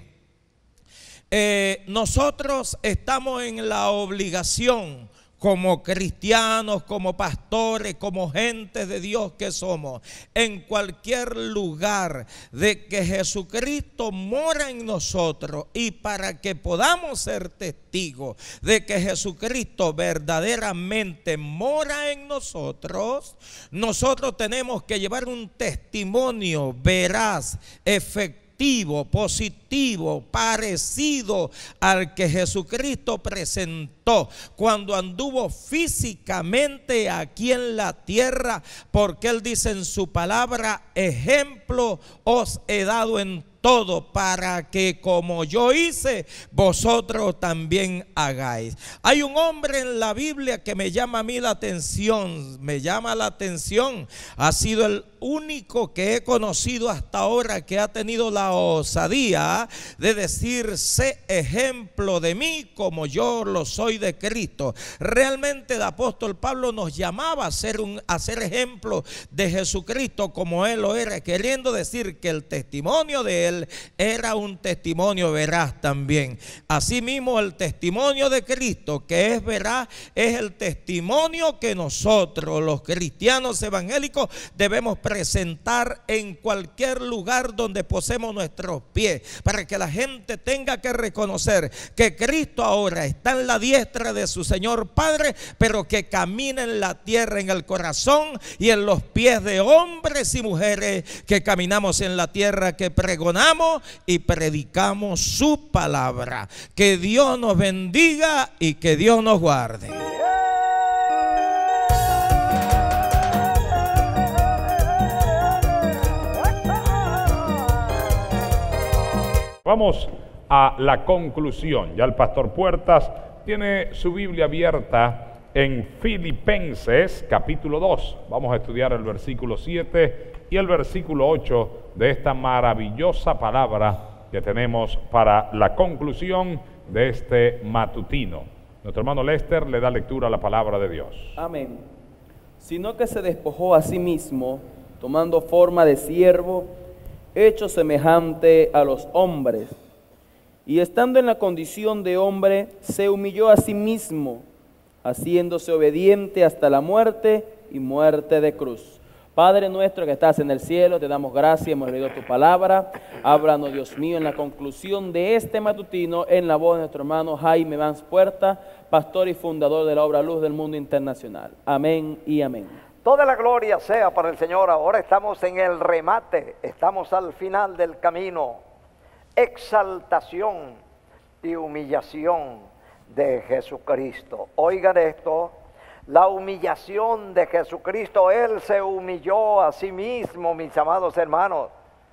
eh, nosotros estamos en la obligación, como cristianos, como pastores, como gentes de Dios que somos, en cualquier lugar, de que Jesucristo mora en nosotros, y para que podamos ser testigos de que Jesucristo verdaderamente mora en nosotros, nosotros tenemos que llevar un testimonio veraz, efectivo, positivo, parecido al que Jesucristo presentó cuando anduvo físicamente aquí en la tierra, porque él dice en su palabra: ejemplo os he dado en todo para que como yo hice, vosotros también hagáis. Hay un hombre en la Biblia que me llama a mí la atención, me llama la atención. Ha sido el único que he conocido hasta ahora que ha tenido la osadía de decir: sé ejemplo de mí como yo lo soy de Cristo. Realmente el apóstol Pablo nos llamaba a ser, un, a ser ejemplo de Jesucristo como él lo era, queriendo decir que el testimonio de él era un testimonio veraz también. Asimismo, el testimonio de Cristo, que es veraz, es el testimonio que nosotros los cristianos evangélicos debemos presentar en cualquier lugar donde posemos nuestros pies, para que la gente tenga que reconocer que Cristo ahora está en la diestra de su Señor Padre, pero que camina en la tierra, en el corazón y en los pies de hombres y mujeres que caminamos en la tierra, que pregonamos y predicamos su palabra. Que Dios nos bendiga y que Dios nos guarde. Vamos a la conclusión. Ya el pastor Puertas tiene su Biblia abierta en Filipenses capítulo dos. Vamos a estudiar el versículo siete y el versículo ocho de esta maravillosa palabra que tenemos para la conclusión de este matutino. Nuestro hermano Lester le da lectura a la palabra de Dios. Amén. Sino que se despojó a sí mismo, tomando forma de siervo, hecho semejante a los hombres, y estando en la condición de hombre, se humilló a sí mismo, haciéndose obediente hasta la muerte y muerte de cruz. Padre nuestro que estás en el cielo, te damos gracias, hemos leído tu palabra. Háblanos, Dios mío, en la conclusión de este matutino, en la voz de nuestro hermano Jaime Vance Puerta, pastor y fundador de la obra Luz del Mundo Internacional. Amén y amén. Toda la gloria sea para el Señor. Ahora estamos en el remate, estamos al final del camino. Exaltación y humillación de Jesucristo. Oigan esto, la humillación de Jesucristo. Él se humilló a sí mismo, mis amados hermanos,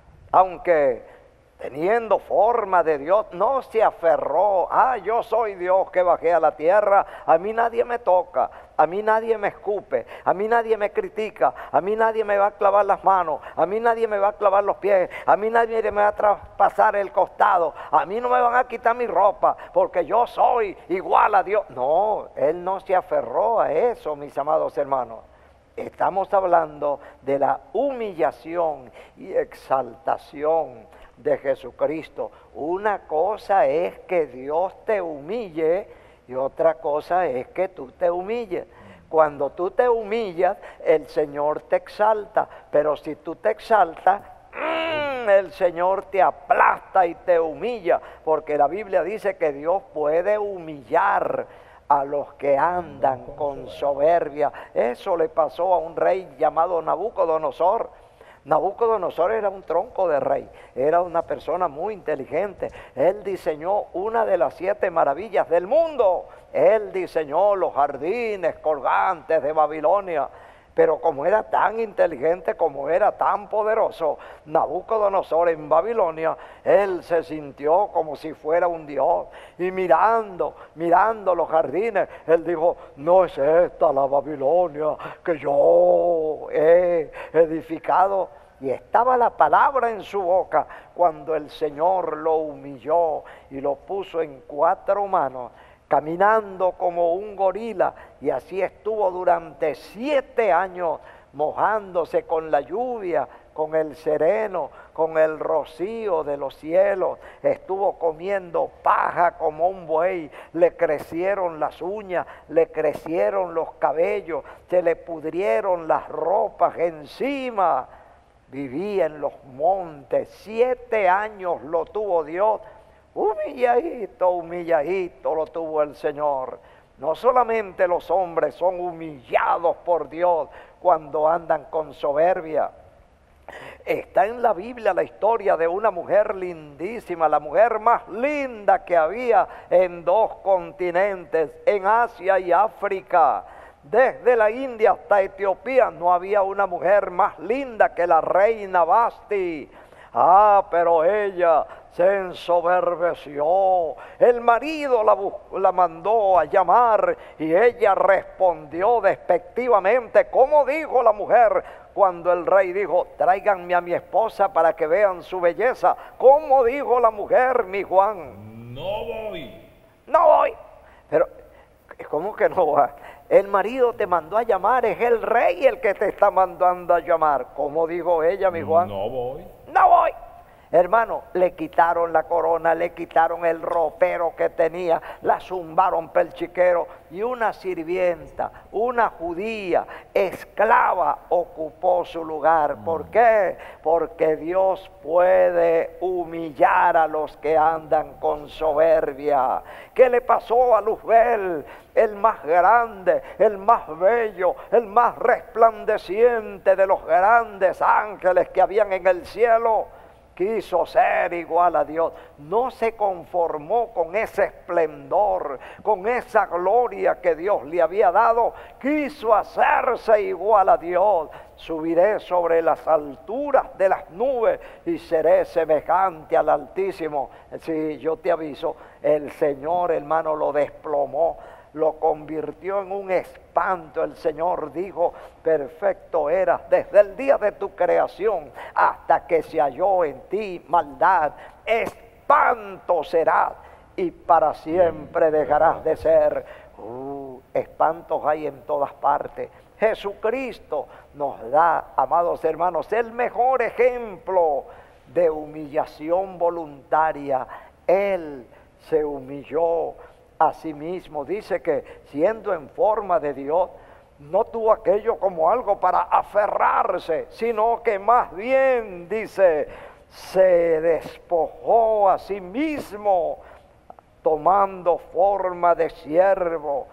aunque teniendo forma de Dios, no se aferró. Ah, yo soy Dios que bajé a la tierra, a mí nadie me toca, a mí nadie me escupe, a mí nadie me critica, a mí nadie me va a clavar las manos, a mí nadie me va a clavar los pies, a mí nadie me va a traspasar el costado, a mí no me van a quitar mi ropa, porque yo soy igual a Dios. No, él no se aferró a eso, mis amados hermanos. Estamos hablando de la humillación y exaltación de Jesucristo. Una cosa es que Dios te humille y otra cosa es que tú te humilles. Cuando tú te humillas, el Señor te exalta, pero si tú te exaltas, mmm, el Señor te aplasta y te humilla, porque la Biblia dice que Dios puede humillar a los que andan con soberbia. Eso le pasó a un rey llamado Nabucodonosor. Nabucodonosor era un tronco de rey, era una persona muy inteligente. Él diseñó una de las siete maravillas del mundo. Él diseñó los jardines colgantes de Babilonia. Pero como era tan inteligente, como era tan poderoso, Nabucodonosor en Babilonia, él se sintió como si fuera un dios. Y mirando, mirando los jardines, él dijo: no es esta la Babilonia que yo he edificado. Y estaba la palabra en su boca cuando el Señor lo humilló y lo puso en cuatro manos, caminando como un gorila, y así estuvo durante siete años, mojándose con la lluvia, con el sereno, con el rocío de los cielos. Estuvo comiendo paja como un buey, le crecieron las uñas, le crecieron los cabellos, se le pudrieron las ropas encima. Vivía en los montes, siete años lo tuvo Dios. Humilladito, humilladito lo tuvo el Señor. No solamente los hombres son humillados por Dios cuando andan con soberbia. Está en la Biblia la historia de una mujer lindísima, la mujer más linda que había en dos continentes, en Asia y África. Desde la India hasta Etiopía no había una mujer más linda que la reina Basti. Ah, pero ella se ensoberbeció. El marido la, la mandó a llamar y ella respondió despectivamente. ¿Cómo dijo la mujer cuando el rey dijo, tráiganme a mi esposa para que vean su belleza? ¿Cómo dijo la mujer, mi Juan? No voy. No voy. Pero, ¿cómo que no va? El marido te mandó a llamar, es el rey el que te está mandando a llamar. ¿Cómo dijo ella, mi Juan? No voy. No voy. Hermano, le quitaron la corona, le quitaron el ropero que tenía, la zumbaron pelchiquero y una sirvienta, una judía, esclava, ocupó su lugar. ¿Por qué? Porque Dios puede humillar a los que andan con soberbia. ¿Qué le pasó a Luzbel? El más grande, el más bello, el más resplandeciente de los grandes ángeles que habían en el cielo. Quiso ser igual a Dios, no se conformó con ese esplendor, con esa gloria que Dios le había dado, quiso hacerse igual a Dios. Subiré sobre las alturas de las nubes y seré semejante al Altísimo. Sí, yo te aviso, el Señor, hermano, lo desplomó, lo convirtió en un espanto. El Señor dijo, perfecto eras desde el día de tu creación hasta que se halló en ti maldad. Espanto serás y para siempre dejarás de ser. Uh, espantos hay en todas partes. Jesucristo nos da, amados hermanos, el mejor ejemplo de humillación voluntaria. Él se humilló a sí mismo. Dice que siendo en forma de Dios, no tuvo aquello como algo para aferrarse, sino que más bien, dice, se despojó a sí mismo, tomando forma de siervo,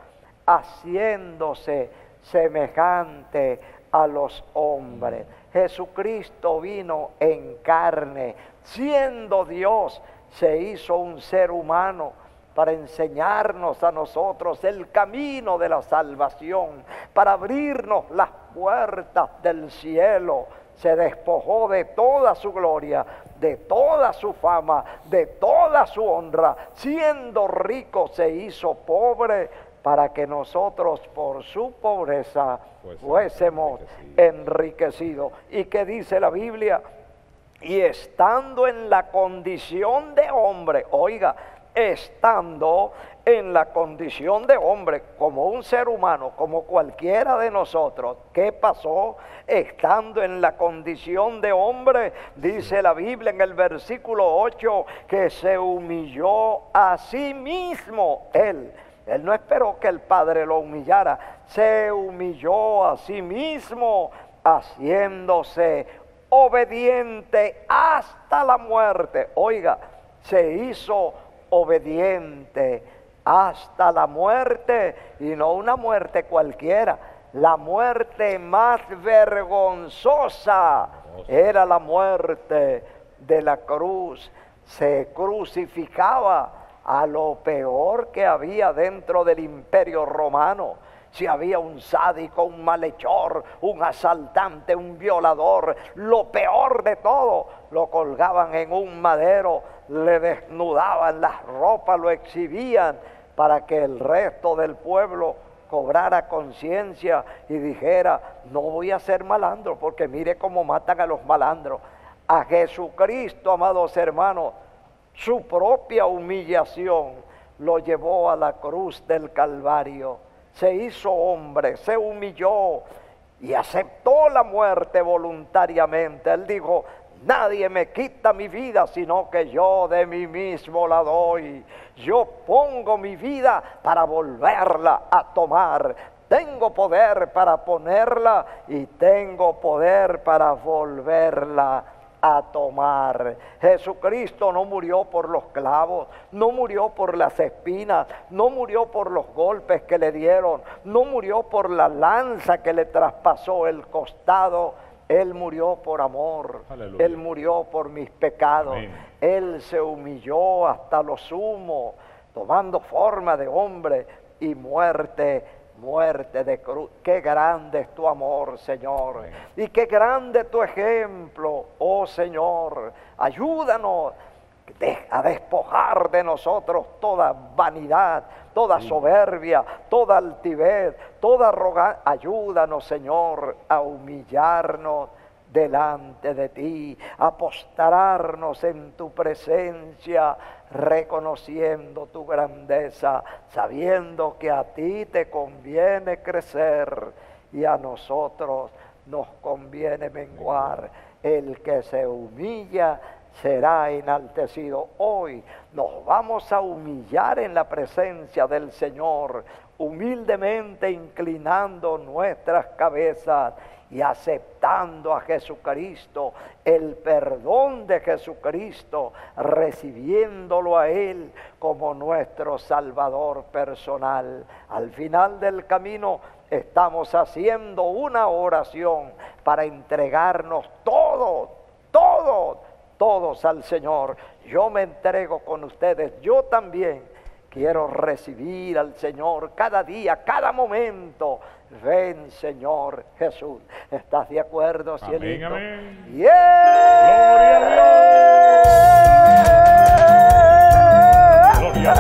haciéndose semejante a los hombres. Jesucristo vino en carne, siendo Dios, se hizo un ser humano para enseñarnos a nosotros el camino de la salvación, para abrirnos las puertas del cielo. Se despojó de toda su gloria, de toda su fama, de toda su honra. Siendo rico se hizo pobre para que nosotros por su pobreza fuésemos enriquecidos. ¿Y qué dice la Biblia? Y estando en la condición de hombre, oiga, estando en la condición de hombre, como un ser humano, como cualquiera de nosotros. ¿Qué pasó? Estando en la condición de hombre, dice la Biblia en el versículo ocho, que se humilló a sí mismo. Él, él no esperó que el Padre lo humillara, se humilló a sí mismo, haciéndose obediente hasta la muerte. Oiga, se hizo obediente hasta la muerte, y no una muerte cualquiera, la muerte más vergonzosa era la muerte de la cruz. Se crucificaba a lo peor que había dentro del imperio romano. Si había un sádico, un malhechor, un asaltante, un violador, lo peor de todo, lo colgaban en un madero, le desnudaban las ropas, lo exhibían para que el resto del pueblo cobrara conciencia y dijera, no voy a ser malandro, porque mire cómo matan a los malandros. A Jesucristo, amados hermanos, su propia humillación lo llevó a la cruz del Calvario. Se hizo hombre, se humilló y aceptó la muerte voluntariamente. Él dijo, nadie me quita mi vida, sino que yo de mí mismo la doy. Yo pongo mi vida para volverla a tomar. Tengo poder para ponerla y tengo poder para volverla a tomar. Jesucristo no murió por los clavos, no murió por las espinas, no murió por los golpes que le dieron, no murió por la lanza que le traspasó el costado. Él murió por amor. Aleluya. Él murió por mis pecados. Amén. Él se humilló hasta lo sumo, tomando forma de hombre y muerte muerte de cruz. Qué grande es tu amor, Señor. Y qué grande tu ejemplo, oh Señor. Ayúdanos a despojar de nosotros toda vanidad, toda soberbia, toda altivez, toda arrogancia. Ayúdanos, Señor, a humillarnos delante de ti, a postrarnos en tu presencia, reconociendo tu grandeza, sabiendo que a ti te conviene crecer y a nosotros nos conviene menguar. El que se humilla será enaltecido. Hoy nos vamos a humillar en la presencia del Señor, humildemente inclinando nuestras cabezas y aceptando a Jesucristo, el perdón de Jesucristo, recibiéndolo a Él como nuestro Salvador personal. Al final del camino estamos haciendo una oración para entregarnos todos, todos, todos al Señor. Yo me entrego con ustedes, yo también quiero recibir al Señor cada día, cada momento. Ven, Señor Jesús. ¿Estás de acuerdo, cielito? Amén, amén. Yeah. Gloria a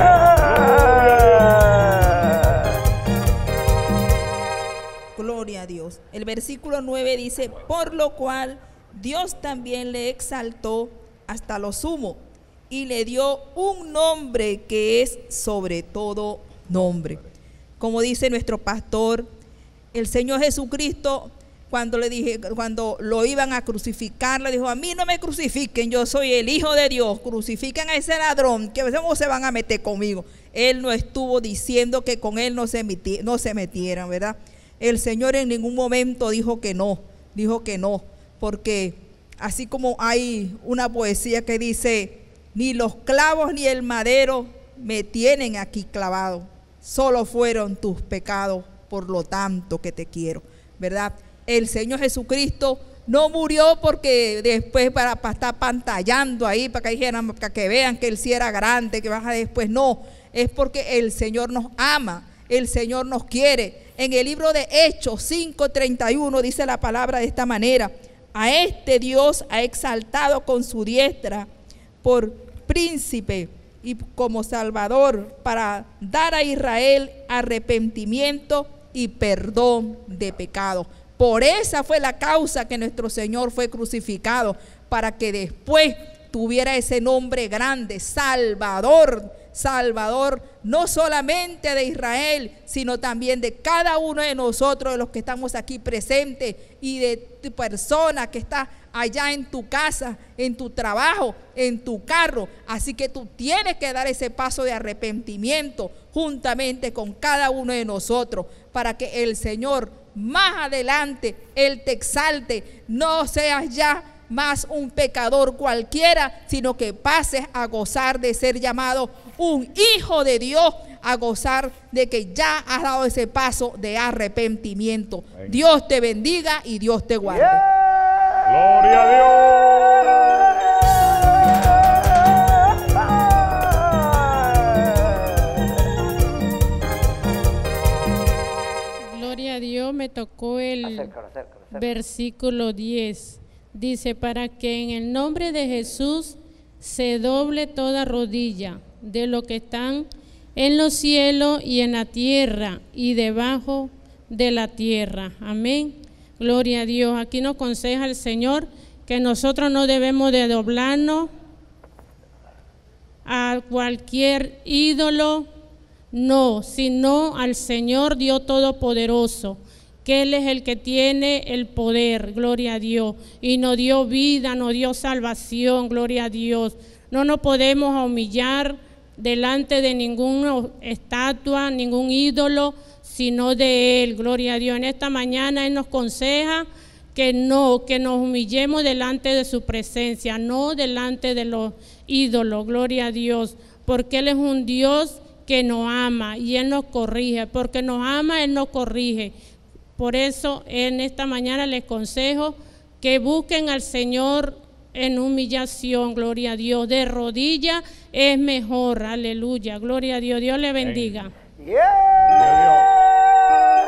Dios. Gloria a Dios. El versículo nueve dice, por lo cual Dios también le exaltó hasta lo sumo y le dio un nombre que es sobre todo nombre. Como dice nuestro pastor, el Señor Jesucristo, cuando le dije, cuando lo iban a crucificar, le dijo, a mí no me crucifiquen, yo soy el Hijo de Dios, crucifiquen a ese ladrón, que no se van a meter conmigo. Él no estuvo diciendo que con él no se, meti, no se metieran, ¿verdad? El Señor en ningún momento dijo que no, dijo que no, porque así como hay una poesía que dice, ni los clavos ni el madero me tienen aquí clavado, solo fueron tus pecados, por lo tanto que te quiero, ¿verdad? El Señor Jesucristo no murió porque después para, para estar pantallando ahí, para que dijeran, para que vean que Él sí era grande, que baja después, no, es porque el Señor nos ama, el Señor nos quiere. En el libro de Hechos cinco treinta y uno dice la palabra de esta manera, a este Dios ha exaltado con su diestra por príncipe y como Salvador para dar a Israel arrepentimiento y perdón de pecados. Por esa fue la causa que nuestro Señor fue crucificado, para que después tuviera ese nombre grande, Salvador, Salvador, no solamente de Israel, sino también de cada uno de nosotros, de los que estamos aquí presentes, y de tu persona que está allá en tu casa, en tu trabajo, en tu carro. Así que tú tienes que dar ese paso de arrepentimiento juntamente con cada uno de nosotros, para que el Señor más adelante Él te exalte, no seas ya más un pecador cualquiera, sino que pases a gozar de ser llamado un hijo de Dios, a gozar de que ya has dado ese paso de arrepentimiento. Amén. Dios te bendiga y Dios te guarde. Yeah. Gloria a Dios. Gloria a Dios. Me tocó el acércalo, acércalo, acércalo. Versículo diez. Dice, para que en el nombre de Jesús se doble toda rodilla de los que están en los cielos y en la tierra y debajo de la tierra. Amén. Gloria a Dios. Aquí nos aconseja el Señor que nosotros no debemos de doblarnos a cualquier ídolo, no, sino al Señor Dios Todopoderoso, que Él es el que tiene el poder, gloria a Dios, y nos dio vida, nos dio salvación, gloria a Dios. No nos podemos humillar delante de ninguna estatua, ningún ídolo, sino de Él, gloria a Dios. En esta mañana Él nos aconseja que no, que nos humillemos delante de su presencia, no delante de los ídolos, gloria a Dios, porque Él es un Dios que nos ama y Él nos corrige, porque nos ama, Él nos corrige. Por eso en esta mañana les aconsejo que busquen al Señor en humillación, gloria a Dios, de rodilla es mejor, aleluya, gloria a Dios, Dios le bendiga. Yeah.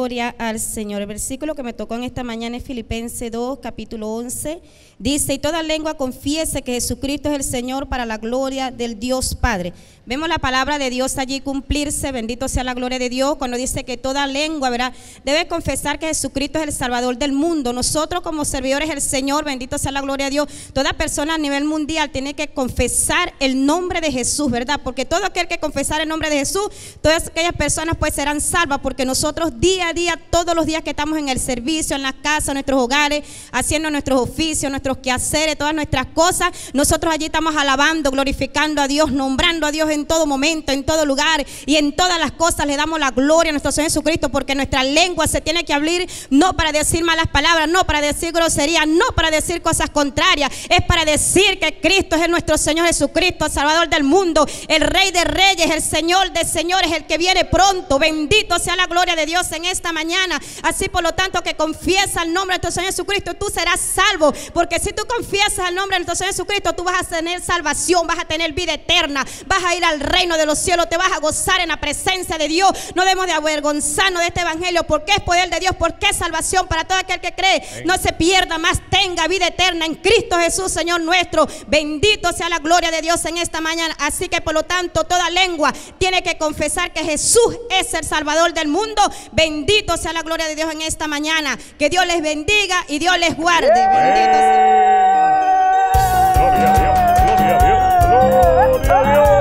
Gloria al Señor. El versículo que me tocó en esta mañana es Filipenses dos, capítulo once. Dice, y toda lengua confiese que Jesucristo es el Señor para la gloria del Dios Padre. Vemos la palabra de Dios allí cumplirse, bendito sea la gloria de Dios, cuando dice que toda lengua, ¿verdad?, debe confesar que Jesucristo es el Salvador del mundo. Nosotros como servidores del Señor, bendito sea la gloria de Dios, toda persona a nivel mundial tiene que confesar el nombre de Jesús, ¿verdad? Porque todo aquel que confesar el nombre de Jesús, todas aquellas personas pues serán salvas, porque nosotros día a día, todos los días que estamos en el servicio, en las casas, en nuestros hogares, haciendo nuestros oficios, nuestros quehaceres, todas nuestras cosas, nosotros allí estamos alabando, glorificando a Dios, nombrando a Dios en todo momento, en todo lugar y en todas las cosas. Le damos la gloria a nuestro Señor Jesucristo, porque nuestra lengua se tiene que abrir no para decir malas palabras, no para decir groserías, no para decir cosas contrarias, es para decir que Cristo es nuestro Señor Jesucristo, el Salvador del mundo, el Rey de Reyes, el Señor de Señores, el que viene pronto. Bendito sea la gloria de Dios en esta mañana. Así por lo tanto, que confiesa el nombre de nuestro Señor Jesucristo, tú serás salvo, porque si tú confiesas el nombre de nuestro Señor Jesucristo, tú vas a tener salvación, vas a tener vida eterna, vas a ir al reino de los cielos, te vas a gozar en la presencia de Dios. No debemos de avergonzarnos de este evangelio, porque es poder de Dios, porque es salvación para todo aquel que cree. No se pierda, más tenga vida eterna en Cristo Jesús, Señor nuestro. Bendito sea la gloria de Dios en esta mañana. Así que por lo tanto, toda lengua tiene que confesar que Jesús es el Salvador del mundo. Bendito sea la gloria de Dios en esta mañana. Que Dios les bendiga y Dios les guarde. Bendito sea. Gloria a Dios, gloria a Dios, gloria a Dios.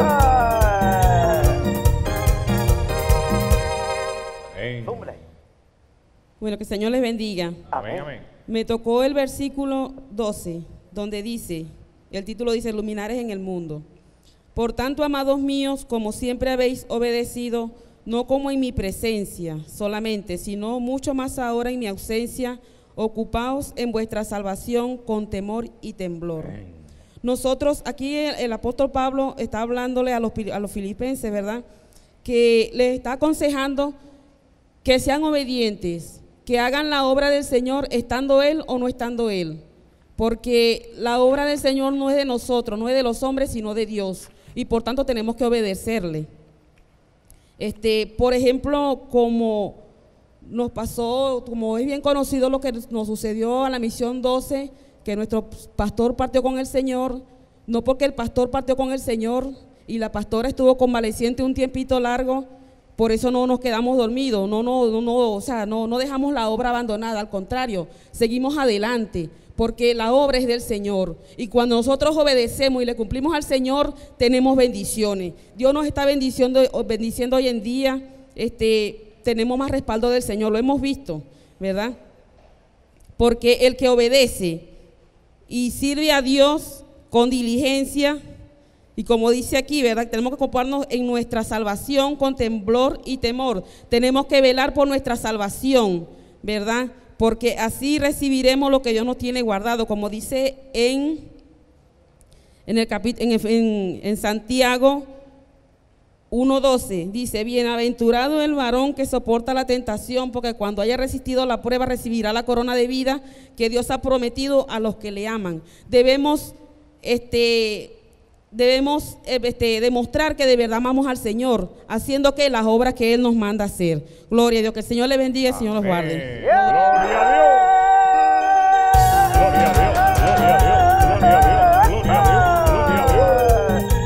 Bueno, que el Señor les bendiga. Amén, amén. Me tocó el versículo doce, donde dice, el título dice, luminares en el mundo. Por tanto, amados míos, como siempre habéis obedecido, no como en mi presencia solamente, sino mucho más ahora en mi ausencia, ocupaos en vuestra salvación con temor y temblor. Amén. Nosotros, aquí el, el apóstol Pablo está hablándole a los, a los filipenses, ¿verdad?, que les está aconsejando que sean obedientes, que hagan la obra del Señor estando Él o no estando Él, porque la obra del Señor no es de nosotros, no es de los hombres, sino de Dios, y por tanto tenemos que obedecerle. Este, por ejemplo, como nos pasó, como es bien conocido lo que nos sucedió a la misión doce, que nuestro pastor partió con el Señor, no porque el pastor partió con el Señor y la pastora estuvo convaleciente un tiempito largo, por eso no nos quedamos dormidos, no, no, no, no, o sea, no, no dejamos la obra abandonada, al contrario, seguimos adelante, porque la obra es del Señor, y cuando nosotros obedecemos y le cumplimos al Señor, tenemos bendiciones. Dios nos está bendiciendo, bendiciendo hoy en día, este, tenemos más respaldo del Señor, lo hemos visto, ¿verdad? Porque el que obedece y sirve a Dios con diligencia, y como dice aquí, ¿verdad?, tenemos que ocuparnos en nuestra salvación con temblor y temor. Tenemos que velar por nuestra salvación, ¿verdad? Porque así recibiremos lo que Dios nos tiene guardado. Como dice en, en, el capit en, en, en Santiago uno doce, dice, bienaventurado el varón que soporta la tentación, porque cuando haya resistido la prueba recibirá la corona de vida que Dios ha prometido a los que le aman. Debemos, este... Debemos este, demostrar que de verdad amamos al Señor, haciendo que las obras que Él nos manda hacer. Gloria a Dios, que el Señor le bendiga y el Señor los guarde. Gloria a Dios. Gloria a Dios, gloria a Dios, gloria a Dios, gloria a Dios,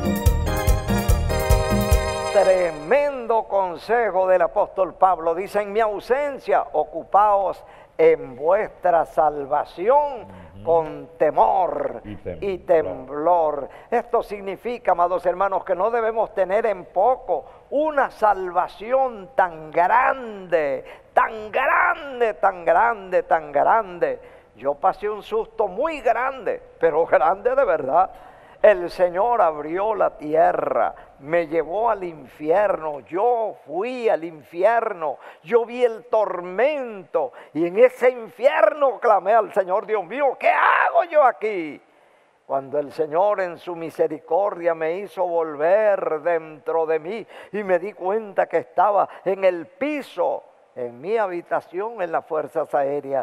gloria a Dios. Tremendo consejo del apóstol Pablo. Dice, en mi ausencia, ocupaos en vuestra salvación con temor y temblor. y temblor. Esto significa, amados hermanos, que no debemos tener en poco una salvación tan grande, tan grande, tan grande, tan grande. Yo pasé un susto muy grande, pero grande de verdad. El Señor abrió la tierra, me llevó al infierno, yo fui al infierno, yo vi el tormento y en ese infierno clamé al Señor, Dios mío, ¿qué hago yo aquí? Cuando el Señor en su misericordia me hizo volver dentro de mí y me di cuenta que estaba en el piso, en mi habitación en las Fuerzas Aéreas.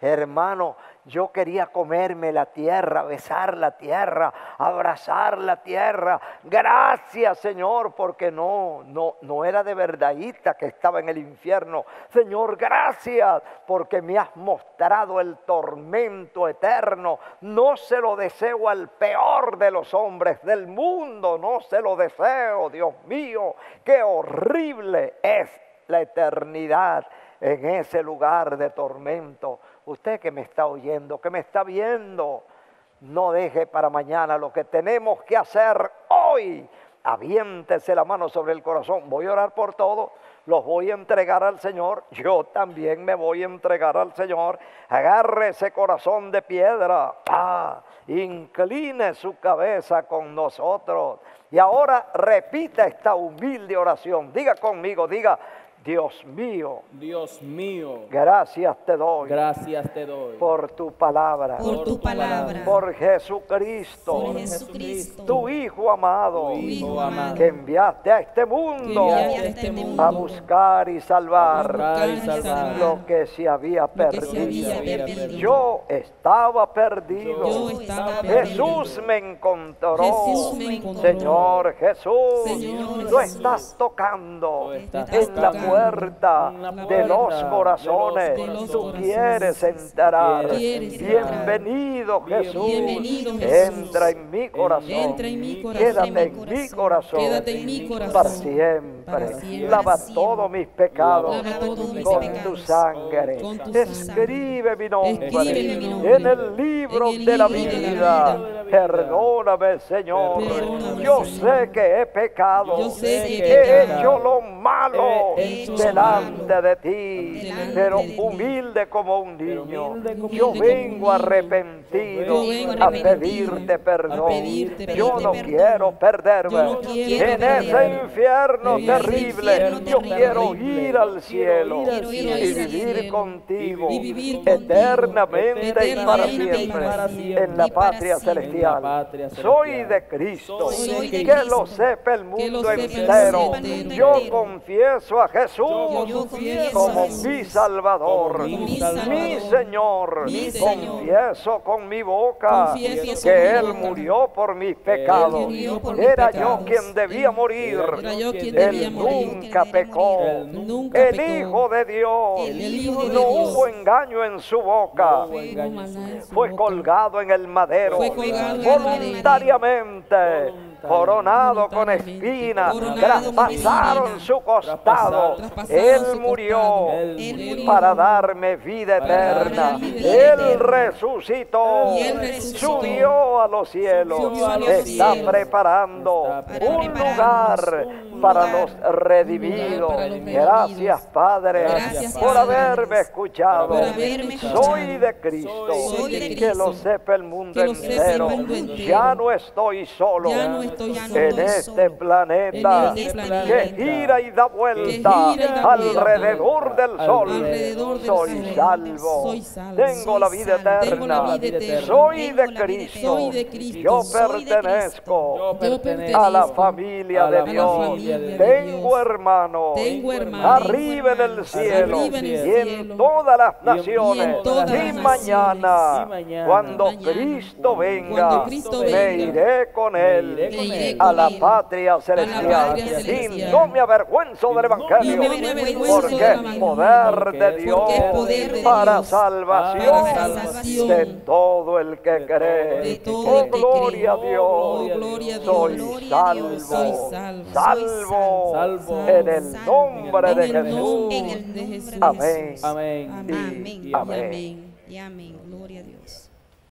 Hermano, yo quería comerme la tierra, besar la tierra, abrazar la tierra. Gracias, Señor, porque no, no, no era de verdadita que estaba en el infierno. Señor, gracias porque me has mostrado el tormento eterno. No se lo deseo al peor de los hombres del mundo, no se lo deseo, Dios mío. Qué horrible es la eternidad en ese lugar de tormento. Usted que me está oyendo, que me está viendo, no deje para mañana lo que tenemos que hacer hoy. Aviéntese la mano sobre el corazón. Voy a orar por todos, los voy a entregar al Señor. Yo también me voy a entregar al Señor. Agarre ese corazón de piedra. Ah, incline su cabeza con nosotros. Y ahora repita esta humilde oración. Diga conmigo, diga: Dios mío, Dios mío, gracias te doy, gracias te doy por tu palabra, por tu palabra, por Jesucristo, por Jesucristo, tu Hijo amado, tu Hijo amado, que enviaste a este mundo, enviaste a este mundo a buscar y salvar, buscar y salvar lo que se había que se perdido. había perdido. Yo estaba perdido. Yo estaba Jesús me encontró. Jesús me encontró. Señor Jesús, Señor tú Jesús, estás tocando tú estás en la tocando puerta en la de puerta los de corazones. los Tú corazones. quieres entrar. Quieres entrar. Bienvenido Jesús. Bienvenido, Jesús. Entra en mi corazón. Entra en mi corazón. Quédate en mi corazón. Quédate en mi corazón. Para siempre. Para siempre. Lava todos mis pecados Lava todos mis con pecados. tu sangre. Con tu sangre. Escribe mi nombre Escribe mi nombre en el libro en el de la libro de la vida. vida. Perdóname, Señor. Perdóname, Yo Señor. sé que he pecado. Yo sé que he he pecado. hecho lo malo He hecho delante de ti, delante pero de ti. humilde como un niño. humilde como Yo un vengo niño. arrepentido Yo vengo a arrepentido pedirte perdón. a pedirte Yo perdón. no quiero perderme Yo no quiero en perderme. ese infierno En ese terrible. infierno Yo terrible. quiero ir al cielo Quiero ir al y cielo. vivir contigo Y vivir contigo. eternamente y para Eternamente y siempre para siempre. en la Y para patria siempre. celestial. En la patria Soy celestial. de Cristo. Soy de Que Cristo. lo sepa el Que lo mundo sepa el entero. mundo entero. Yo confieso a Jesús Yo confieso como a Jesús mi Salvador, como mi mi Salvador, Señor. mi Señor. Confieso con mi boca Confieso que con mi Él boca murió por mis pecados. murió por mis Era pecados. yo quien debía morir. Era yo quien debía Él morir. nunca pecó. Él nunca El pecó. Hijo de Dios. El Hijo de No Dios. hubo engaño en su boca. hubo engaño en su maldad en su Fue boca. colgado en el madero Fue colgado en el madero. voluntariamente, coronado con espinas, Coronado traspasaron con su costado. Traspasaron Él su murió costado. Él Él murió para darme vida Para eterna. darme vida Él eterna. resucitó, Y Él resucitó. subió a los cielos, Subió a los está cielos. preparando Está un preparando lugar un para lugar, los redimidos. para los Gracias, redimidos. Padre, Gracias, por Padre, haberme escuchado. por haberme escuchado. Soy de Cristo, Soy de que Cristo. lo sepa el mundo Que lo sepa el entero. mundo entero. Ya no estoy solo Ya no estoy Ya no solo. en este solo. planeta En este que planeta. gira y da vuelta Que gira y da vuelta. alrededor del sol. Alrededor del Soy sol. salvo. Soy salvo. Tengo la Soy vida salvo. Tengo la eterna. vida eterna. Soy Tengo de la vida Cristo. eterna. Soy de Cristo. Yo Soy de pertenezco Yo Yo pertenezco a la pertenezco familia a de la Dios. familia de Tengo Dios. hermanos Tengo hermanos. arriba en el cielo Arriba en el y cielo. en todas las Y en naciones. todas Y las mañana, naciones. Y mañana. cuando Mañana. Cristo venga, Cuando Cristo me venga. iré con Él Me iré a con la Él. patria A la celestial. patria Y celestial. no me avergüenzo del Y Evangelio, no me avergüenzo porque del es Evangelio. poder Porque de es Dios porque es poder de para Dios. salvación Para salvación. de todo el que De cree. De todo Oh, el que gloria a cree. Dios. Oh, gloria a Dios. Soy Gloria a Dios. salvo. Soy salvo. Salvo. Salvo. En el Salvo. nombre En de el Jesús. nombre En el de nombre Jesús. de Amén. Jesús. Amén. Amén. Y Y amén. amén. Y amén. Gloria a Dios.